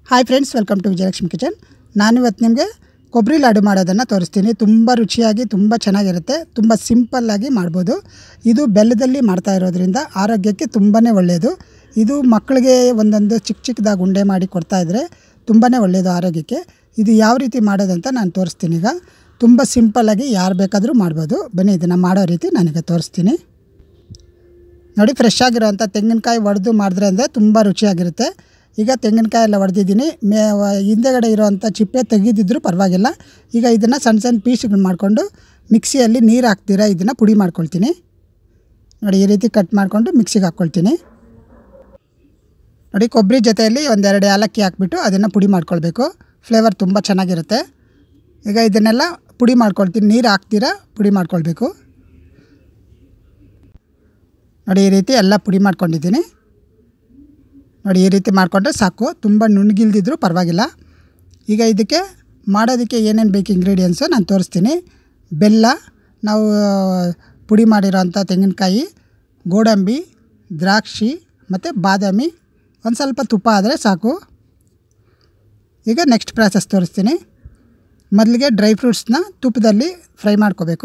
Hi friends, welcome to Vijayalakshmi kitchen. ನಾನಿವತ್ತು ನಿಮಗೆ ಕೊಬ್ಬರಿ ಲಾಡು ಮಾಡೋದನ್ನು ತೋರಿಸ್ತೀನಿ. ತುಂಬ ರುಚಿಯಾಗಿ ತುಂಬ ಚೆನ್ನಾಗಿರುತ್ತೆ. ತುಂಬ ಸಿಂಪಲ್ಲಾಗಿ ಮಾಡ್ಬೋದು. ಇದು ಬೆಲ್ಲದಲ್ಲಿ ಮಾಡ್ತಾ ಇರೋದ್ರಿಂದ ಆರೋಗ್ಯಕ್ಕೆ ತುಂಬಾ ಒಳ್ಳೆಯದು. ಇದು ಮಕ್ಕಳಿಗೆ ಒಂದೊಂದು ಚಿಕ್ಕದಾಗಿ ಉಂಡೆ ಮಾಡಿ ಕೊಡ್ತಾಯಿದ್ರೆ ತುಂಬಾ ಒಳ್ಳೆಯದು ಆರೋಗ್ಯಕ್ಕೆ. ಇದು ಯಾವ ರೀತಿ ಮಾಡೋದಂತ ನಾನು ತೋರಿಸ್ತೀನಿ. ಈಗ ತುಂಬ ಸಿಂಪಲ್ಲಾಗಿ ಯಾರು ಬೇಕಾದರೂ ಮಾಡ್ಬೋದು. ಬನ್ನಿ ಇದನ್ನು ಮಾಡೋ ರೀತಿ ನಾನೀಗ ತೋರಿಸ್ತೀನಿ. ನೋಡಿ, ಫ್ರೆಶ್ ಆಗಿರೋವಂಥ ತೆಂಗಿನಕಾಯಿ ಒಡೆದು ಮಾಡಿದ್ರೆ ಅಂದರೆ ತುಂಬ ರುಚಿಯಾಗಿರುತ್ತೆ. ಈಗ ತೆಂಗಿನಕಾಯಿ ಎಲ್ಲ ಹೊಡೆದಿದ್ದೀನಿ. ಹಿಂದೆಗಡೆ ಇರೋವಂಥ ಚಿಪ್ಪೆ ತೆಗೆದಿದ್ದರೂ ಪರವಾಗಿಲ್ಲ. ಈಗ ಇದನ್ನು ಸಣ್ಣ ಸಣ್ಣ ಪೀಸ್ಗಳು ಮಾಡಿಕೊಂಡು ಮಿಕ್ಸಿಯಲ್ಲಿ ನೀರು ಹಾಕ್ತೀರಾ ಇದನ್ನು ಪುಡಿ ಮಾಡ್ಕೊಳ್ತೀನಿ. ನೋಡಿ, ಈ ರೀತಿ ಕಟ್ ಮಾಡಿಕೊಂಡು ಮಿಕ್ಸಿಗೆ ಹಾಕ್ಕೊಳ್ತೀನಿ. ನೋಡಿ, ಕೊಬ್ಬರಿ ಜೊತೆಯಲ್ಲಿ ಒಂದೆರಡು ಏಲಕ್ಕಿ ಹಾಕ್ಬಿಟ್ಟು ಅದನ್ನು ಪುಡಿ ಮಾಡ್ಕೊಳ್ಬೇಕು. ಫ್ಲೇವರ್ ತುಂಬ ಚೆನ್ನಾಗಿರುತ್ತೆ. ಈಗ ಇದನ್ನೆಲ್ಲ ಪುಡಿ ಮಾಡ್ಕೊಳ್ತೀನಿ. ನೀರು ಹಾಕ್ತೀರಾ ಪುಡಿ ಮಾಡ್ಕೊಳ್ಬೇಕು. ನೋಡಿ, ಈ ರೀತಿ ಎಲ್ಲ ಪುಡಿ ಮಾಡ್ಕೊಂಡಿದ್ದೀನಿ. ನೋಡಿ, ಈ ರೀತಿ ಮಾಡಿಕೊಂಡ್ರೆ ಸಾಕು. ತುಂಬ ನುಣ್ಣಗಿಲ್ದಿದ್ರೂ ಪರವಾಗಿಲ್ಲ. ಈಗ ಇದಕ್ಕೆ ಮಾಡೋದಕ್ಕೆ ಏನೇನು ಬೇಕು ಇಂಗ್ರೀಡಿಯೆಂಟ್ಸು ನಾನು ತೋರಿಸ್ತೀನಿ. ಬೆಲ್ಲ, ನಾವು ಪುಡಿ ಮಾಡಿರೋಂಥ ತೆಂಗಿನಕಾಯಿ, ಗೋಡಂಬಿ, ದ್ರಾಕ್ಷಿ ಮತ್ತು ಬಾದಾಮಿ, ಒಂದು ಸ್ವಲ್ಪ ತುಪ್ಪ ಆದರೆ ಸಾಕು. ಈಗ ನೆಕ್ಸ್ಟ್ ಪ್ರಾಸೆಸ್ ತೋರಿಸ್ತೀನಿ. ಮೊದಲಿಗೆ ಡ್ರೈ ಫ್ರೂಟ್ಸ್ನ ತುಪ್ಪದಲ್ಲಿ ಫ್ರೈ ಮಾಡ್ಕೋಬೇಕು.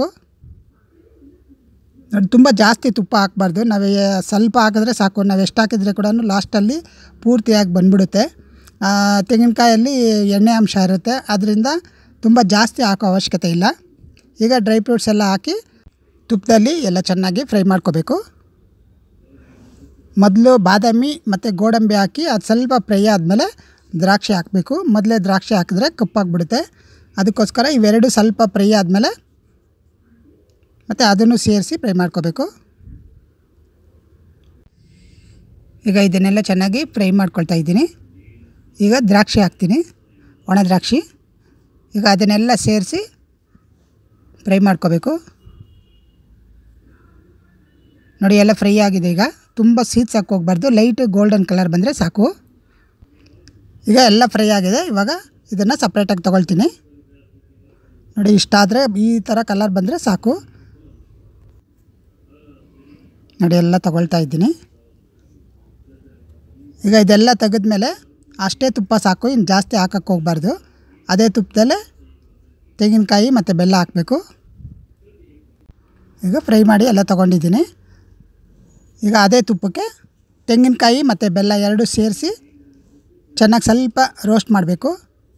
ನೋಡಿ, ತುಂಬ ಜಾಸ್ತಿ ತುಪ್ಪ ಹಾಕಬಾರ್ದು. ನಾವು ಸ್ವಲ್ಪ ಹಾಕಿದ್ರೆ ಸಾಕು. ನಾವು ಎಷ್ಟು ಹಾಕಿದ್ರೆ ಕೂಡ ಲಾಸ್ಟಲ್ಲಿ ಪೂರ್ತಿಯಾಗಿ ಬಂದ್ಬಿಡುತ್ತೆ. ತೆಂಗಿನಕಾಯಲ್ಲಿ ಎಣ್ಣೆ ಅಂಶ ಇರುತ್ತೆ. ಅದರಿಂದ ತುಂಬ ಜಾಸ್ತಿ ಹಾಕೋ ಅವಶ್ಯಕತೆ ಇಲ್ಲ. ಈಗ ಡ್ರೈ ಫ್ರೂಟ್ಸ್ ಎಲ್ಲ ಹಾಕಿ ತುಪ್ಪದಲ್ಲಿ ಎಲ್ಲ ಚೆನ್ನಾಗಿ ಫ್ರೈ ಮಾಡ್ಕೋಬೇಕು. ಮೊದಲು ಬಾದಾಮಿ ಮತ್ತು ಗೋಡಂಬಿ ಹಾಕಿ ಅದು ಸ್ವಲ್ಪ ಫ್ರೈ ಆದಮೇಲೆ ದ್ರಾಕ್ಷಿ ಹಾಕಬೇಕು. ಮೊದಲೇ ದ್ರಾಕ್ಷಿ ಹಾಕಿದ್ರೆ ಕಪ್ಪಾಗಿಬಿಡುತ್ತೆ. ಅದಕ್ಕೋಸ್ಕರ ಇವೆರಡು ಸ್ವಲ್ಪ ಫ್ರೈ ಆದಮೇಲೆ ಮತ್ತು ಅದನ್ನು ಸೇರಿಸಿ ಫ್ರೈ ಮಾಡ್ಕೋಬೇಕು. ಈಗ ಇದನ್ನೆಲ್ಲ ಚೆನ್ನಾಗಿ ಫ್ರೈ ಮಾಡ್ಕೊಳ್ತಾ ಇದ್ದೀನಿ. ಈಗ ದ್ರಾಕ್ಷಿ ಹಾಕ್ತೀನಿ, ಒಣ ದ್ರಾಕ್ಷಿ. ಈಗ ಅದನ್ನೆಲ್ಲ ಸೇರಿಸಿ ಫ್ರೈ ಮಾಡ್ಕೋಬೇಕು. ನೋಡಿ, ಎಲ್ಲ ಫ್ರೈ ಆಗಿದೆ. ಈಗ ತುಂಬ ಸೀದ್ಸಕ್ಕೆ ಹೋಗಬಾರ್ದು. ಲೈಟ್ ಗೋಲ್ಡನ್ ಕಲರ್ ಬಂದರೆ ಸಾಕು. ಈಗ ಎಲ್ಲ ಫ್ರೈ ಆಗಿದೆ. ಇವಾಗ ಇದನ್ನು ಸಪ್ರೇಟಾಗಿ ತೊಗೊಳ್ತೀನಿ. ನೋಡಿ, ಇಷ್ಟಾದರೆ ಈ ಥರ ಕಲರ್ ಬಂದರೆ ಸಾಕು. ನೋಡಿ, ಎಲ್ಲ ತೊಗೊಳ್ತಾ ಇದ್ದೀನಿ. ಈಗ ಇದೆಲ್ಲ ತೆಗೆದ್ಮೇಲೆ ಅಷ್ಟೇ ತುಪ್ಪ ಸಾಕು. ಇನ್ನು ಜಾಸ್ತಿ ಹಾಕಕ್ಕೆ ಹೋಗಬಾರ್ದು. ಅದೇ ತುಪ್ಪದಲ್ಲೇ ತೆಂಗಿನಕಾಯಿ ಮತ್ತು ಬೆಲ್ಲ ಹಾಕಬೇಕು. ಈಗ ಫ್ರೈ ಮಾಡಿ ಎಲ್ಲ ತೊಗೊಂಡಿದ್ದೀನಿ. ಈಗ ಅದೇ ತುಪ್ಪಕ್ಕೆ ತೆಂಗಿನಕಾಯಿ ಮತ್ತು ಬೆಲ್ಲ ಎರಡೂ ಸೇರಿಸಿ ಚೆನ್ನಾಗಿ ಸ್ವಲ್ಪ ರೋಸ್ಟ್ ಮಾಡಬೇಕು.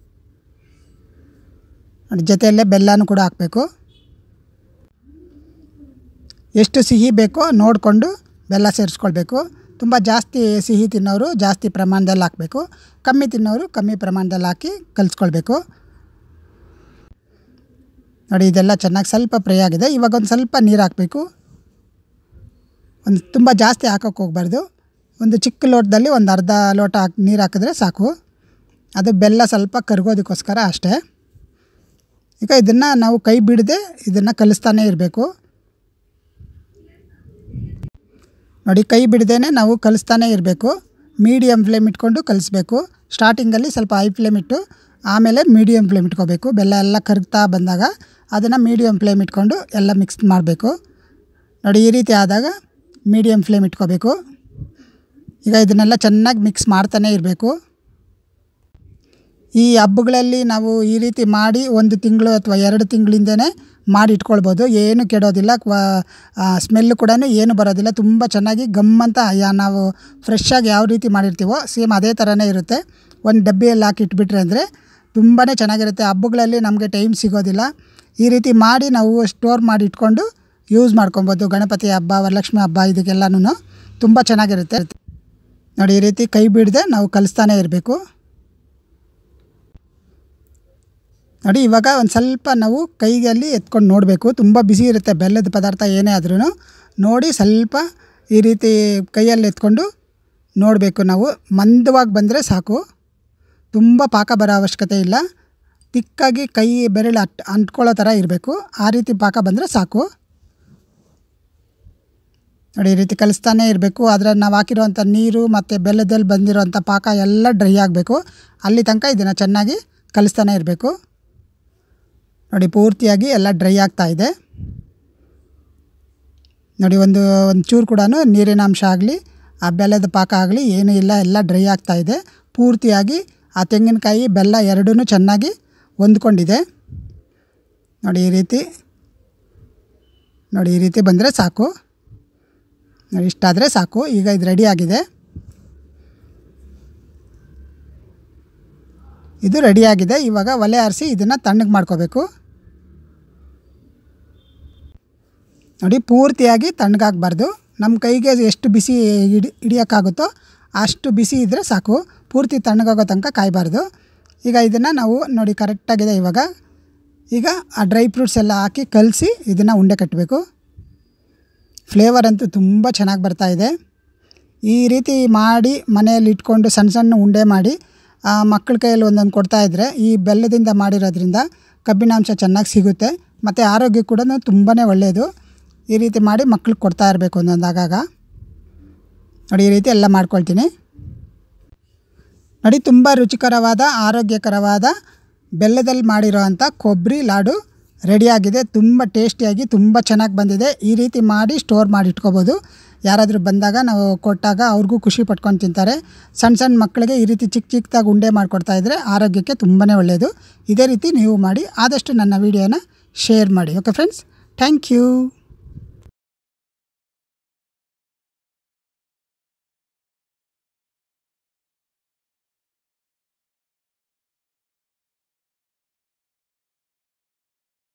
ಜೊತೆಯಲ್ಲೇ ಬೆಲ್ಲನೂ ಕೂಡ ಹಾಕಬೇಕು. ಎಷ್ಟು ಸಿಹಿ ಬೇಕೋ ನೋಡಿಕೊಂಡು ಬೆಲ್ಲ ಸೇರಿಸ್ಕೊಳ್ಬೇಕು. ತುಂಬ ಜಾಸ್ತಿ ಸಿಹಿ ತಿನ್ನೋರು ಜಾಸ್ತಿ ಪ್ರಮಾಣದಲ್ಲಿ ಹಾಕಬೇಕು. ಕಮ್ಮಿ ತಿನ್ನೋರು ಕಮ್ಮಿ ಪ್ರಮಾಣದಲ್ಲಿ ಹಾಕಿ ಕಲಿಸ್ಕೊಳ್ಬೇಕು. ನೋಡಿ, ಇದೆಲ್ಲ ಚೆನ್ನಾಗಿ ಸ್ವಲ್ಪ ಫ್ರೈ ಆಗಿದೆ. ಇವಾಗ ಒಂದು ಸ್ವಲ್ಪ ನೀರು ಹಾಕಬೇಕು. ತುಂಬ ಜಾಸ್ತಿ ಹಾಕೋಕ್ಕೆ ಹೋಗಬಾರ್ದು. ಒಂದು ಚಿಕ್ಕ ಲೋಟದಲ್ಲಿ ಒಂದು ಅರ್ಧ ಲೋಟ ನೀರು ಹಾಕಿದ್ರೆ ಸಾಕು. ಅದು ಬೆಲ್ಲ ಸ್ವಲ್ಪ ಕರಗೋದಕ್ಕೋಸ್ಕರ ಅಷ್ಟೇ. ಈಗ ಇದನ್ನು ನಾವು ಕೈ ಬಿಡದೆ ಇದನ್ನು ಕಲಿಸ್ತಾನೇ ಇರಬೇಕು. ನೋಡಿ, ಕೈ ಬಿಡದೇ ನಾವು ಕಲಿಸ್ತಾನೇ ಇರಬೇಕು. ಮೀಡಿಯಮ್ ಫ್ಲೇಮ್ ಇಟ್ಕೊಂಡು ಕಲಿಸ್ಬೇಕು. ಸ್ಟಾರ್ಟಿಂಗಲ್ಲಿ ಸ್ವಲ್ಪ ಹೈ ಫ್ಲೇಮ್ ಇಟ್ಟು ಆಮೇಲೆ ಮೀಡಿಯಮ್ ಫ್ಲೇಮ್ ಇಟ್ಕೋಬೇಕು. ಬೆಲ್ಲ ಎಲ್ಲ ಕರಗ್ತಾ ಬಂದಾಗ ಅದನ್ನು ಮೀಡಿಯಮ್ ಫ್ಲೇಮ್ ಇಟ್ಕೊಂಡು ಎಲ್ಲ ಮಿಕ್ಸ್ ಮಾಡಬೇಕು. ನೋಡಿ, ಈ ರೀತಿ ಆದಾಗ ಮೀಡಿಯಮ್ ಫ್ಲೇಮ್ ಇಟ್ಕೋಬೇಕು. ಈಗ ಇದನ್ನೆಲ್ಲ ಚೆನ್ನಾಗಿ ಮಿಕ್ಸ್ ಮಾಡ್ತಾನೇ ಇರಬೇಕು. ಈ ಹಬ್ಬಗಳಲ್ಲಿ ನಾವು ಈ ರೀತಿ ಮಾಡಿ 1 ತಿಂಗಳು ಅಥವಾ 2 ತಿಂಗಳಿಂದನೇ ಮಾಡಿ ಇಟ್ಕೊಳ್ಬೋದು. ಏನು ಕೆಡೋದಿಲ್ಲ. ಸ್ಮೆಲ್ಲು ಕೂಡ ಏನು ಬರೋದಿಲ್ಲ. ತುಂಬ ಚೆನ್ನಾಗಿ ಗಮ್ಮಂತ ನಾವು ಫ್ರೆಶ್ಶಾಗಿ ಯಾವ ರೀತಿ ಮಾಡಿರ್ತೀವೋ ಸೇಮ್ ಅದೇ ಥರನೇ ಇರುತ್ತೆ. ಒಂದು ಡಬ್ಬಿಯಲ್ಲಿ ಹಾಕಿ ಇಟ್ಬಿಟ್ರೆ ಅಂದರೆ ತುಂಬಾ ಚೆನ್ನಾಗಿರುತ್ತೆ. ಹಬ್ಬಗಳಲ್ಲಿ ನಮಗೆ ಟೈಮ್ ಸಿಗೋದಿಲ್ಲ. ಈ ರೀತಿ ಮಾಡಿ ನಾವು ಸ್ಟೋರ್ ಮಾಡಿ ಇಟ್ಕೊಂಡು ಯೂಸ್ ಮಾಡ್ಕೊಬೋದು. ಗಣಪತಿ ಹಬ್ಬ, ವರಲಕ್ಷ್ಮಿ ಹಬ್ಬ ಇದಕ್ಕೆಲ್ಲನೂ ತುಂಬ ಚೆನ್ನಾಗಿರುತ್ತೆ. ನೋಡಿ, ಈ ರೀತಿ ಕೈ ಬಿಡದೆ ನಾವು ಕಲಿಸ್ತಾನೇ ಇರಬೇಕು. ನೋಡಿ, ಇವಾಗ ಒಂದು ಸ್ವಲ್ಪ ನಾವು ಕೈಯಲ್ಲಿ ಎತ್ಕೊಂಡು ನೋಡಬೇಕು. ತುಂಬ ಬಿಸಿ ಇರುತ್ತೆ ಬೆಲ್ಲದ ಪದಾರ್ಥ ಏನೇ ಆದ್ರೂ. ನೋಡಿ, ಸ್ವಲ್ಪ ಈ ರೀತಿ ಕೈಯಲ್ಲಿ ಎತ್ಕೊಂಡು ನೋಡಬೇಕು. ನಾವು ಮಂದವಾಗಿ ಬಂದರೆ ಸಾಕು. ತುಂಬ ಪಾಕ ಬರೋ ಅವಶ್ಯಕತೆ ಇಲ್ಲ. ತಿಕ್ಕಾಗಿ ಕೈ ಬೆರಳು ಅಂಟ್ಕೊಳ್ಳೋ ಥರ ಇರಬೇಕು. ಆ ರೀತಿ ಪಾಕ ಬಂದರೆ ಸಾಕು. ನೋಡಿ, ಈ ರೀತಿ ಕಲಿಸ್ತಾನೇ ಇರಬೇಕು. ಆದರೆ ನಾವು ಹಾಕಿರೋವಂಥ ನೀರು ಮತ್ತು ಬೆಲ್ಲದಲ್ಲಿ ಬಂದಿರೋವಂಥ ಪಾಕ ಎಲ್ಲ ಡ್ರೈ ಆಗಬೇಕು. ಅಲ್ಲಿ ತನಕ ಇದನ್ನು ಚೆನ್ನಾಗಿ ಕಲಿಸ್ತಾನೇ ಇರಬೇಕು. ನೋಡಿ, ಪೂರ್ತಿಯಾಗಿ ಎಲ್ಲ ಡ್ರೈ ಆಗ್ತಾಯಿದೆ. ನೋಡಿ, ಒಂದು ಚೂರು ಕೂಡ ನೀರಿನ ಅಂಶ ಆಗಲಿ ಆ ಬೆಲ್ಲದ ಪಾಕ ಆಗಲಿ ಏನೂ ಇಲ್ಲ. ಎಲ್ಲ ಡ್ರೈ ಆಗ್ತಾಯಿದೆ. ಪೂರ್ತಿಯಾಗಿ ಆ ತೆಂಗಿನಕಾಯಿ ಬೆಲ್ಲ ಎರಡೂ ಚೆನ್ನಾಗಿ ಹೊಂದ್ಕೊಂಡಿದೆ. ನೋಡಿ ಈ ರೀತಿ ಬಂದರೆ ಸಾಕು. ನೋಡಿ ಇಷ್ಟಾದರೆ ಸಾಕು. ಈಗ ಇದು ರೆಡಿಯಾಗಿದೆ. ಇದು ರೆಡಿಯಾಗಿದೆ. ಇವಾಗ ಒಲೆ ಆರಿಸಿ ಇದನ್ನು ತಣ್ಣಗೆ ಮಾಡ್ಕೋಬೇಕು. ನೋಡಿ ಪೂರ್ತಿಯಾಗಿ ತಣ್ಣಗಾಗಬಾರ್ದು. ನಮ್ಮ ಕೈಗೆ ಎಷ್ಟು ಬಿಸಿ ಹಿಡಿಯೋಕ್ಕಾಗುತ್ತೋ ಅಷ್ಟು ಬಿಸಿ ಇದ್ದರೆ ಸಾಕು. ಪೂರ್ತಿ ತಣ್ಣಗಾಗೋ ತನಕ ಕಾಯಬಾರ್ದು. ಈಗ ಇದನ್ನು ನಾವು ನೋಡಿ ಕರೆಕ್ಟಾಗಿದೆ. ಈಗ ಆ ಡ್ರೈ ಫ್ರೂಟ್ಸ್ ಎಲ್ಲ ಹಾಕಿ ಕಲಸಿ ಇದನ್ನು ಉಂಡೆ ಕಟ್ಟಬೇಕು. ಫ್ಲೇವರ್ ಅಂತೂ ತುಂಬ ಚೆನ್ನಾಗಿ ಬರ್ತಾಯಿದೆ. ಈ ರೀತಿ ಮಾಡಿ ಮನೆಯಲ್ಲಿ ಇಟ್ಕೊಂಡು ಸಣ್ಣ ಸಣ್ಣ ಉಂಡೆ ಮಾಡಿ ಮಕ್ಕಳ ಕೈಯಲ್ಲಿ ಒಂದೊಂದು ಕೊಡ್ತಾಯಿದ್ರೆ ಈ ಬೆಲ್ಲದಿಂದ ಮಾಡಿರೋದ್ರಿಂದ ಕಬ್ಬಿನಾಂಶ ಚೆನ್ನಾಗಿ ಸಿಗುತ್ತೆ ಮತ್ತು ಆರೋಗ್ಯ ಕೂಡ ತುಂಬಾ ಒಳ್ಳೆಯದು. ಈ ರೀತಿ ಮಾಡಿ ಮಕ್ಳಿಗೆ ಕೊಡ್ತಾ ಇರಬೇಕು ಒಂದೊಂದು ಆಗಾಗ. ನೋಡಿ ಈ ರೀತಿ ಎಲ್ಲ ಮಾಡ್ಕೊಳ್ತೀನಿ. ನೋಡಿ ತುಂಬ ರುಚಿಕರವಾದ ಆರೋಗ್ಯಕರವಾದ ಬೆಲ್ಲದಲ್ಲಿ ಮಾಡಿರೋ ಅಂಥ ಕೊಬ್ಬರಿ ಲಾಡು ರೆಡಿಯಾಗಿದೆ. ತುಂಬ ಟೇಸ್ಟಿಯಾಗಿ ತುಂಬ ಚೆನ್ನಾಗಿ ಬಂದಿದೆ. ಈ ರೀತಿ ಮಾಡಿ ಸ್ಟೋರ್ ಮಾಡಿ ಇಟ್ಕೋಬೋದು. ಯಾರಾದರೂ ಬಂದಾಗ ನಾವು ಕೊಟ್ಟಾಗ ಅವ್ರಿಗೂ ಖುಷಿ ಪಟ್ಕೊಂಡು ತಿಂತಾರೆ. ಸಣ್ಣ ಸಣ್ಣ ಮಕ್ಕಳಿಗೆ ಈ ರೀತಿ ಚಿಕ್ಕದಾಗಿ ಉಂಡೆ ಮಾಡಿಕೊಡ್ತಾಯಿದ್ರೆ ಆರೋಗ್ಯಕ್ಕೆ ತುಂಬಾ ಒಳ್ಳೆಯದು. ಇದೇ ರೀತಿ ನೀವು ಮಾಡಿ ಆದಷ್ಟು ನನ್ನ ವೀಡಿಯೋನ ಶೇರ್ ಮಾಡಿ. Okay friends, thank you.